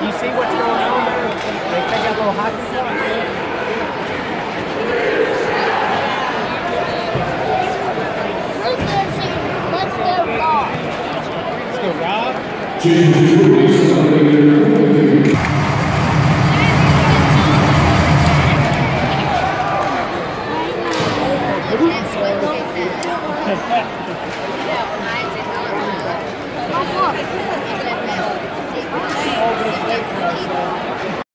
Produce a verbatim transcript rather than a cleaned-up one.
Do you see what's going on there? They take a little hockey puck. Let's go Rob. Let's go Rob. Look.